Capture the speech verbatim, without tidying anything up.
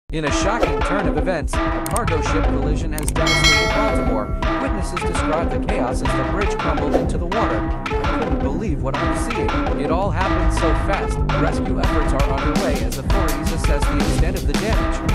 In a shocking turn of events, a cargo ship collision has devastated Baltimore. Witnesses describe the chaos as the bridge crumbled into the water. I couldn't believe what I was seeing. It all happened so fast. Rescue efforts are underway as authorities assess the extent of the damage.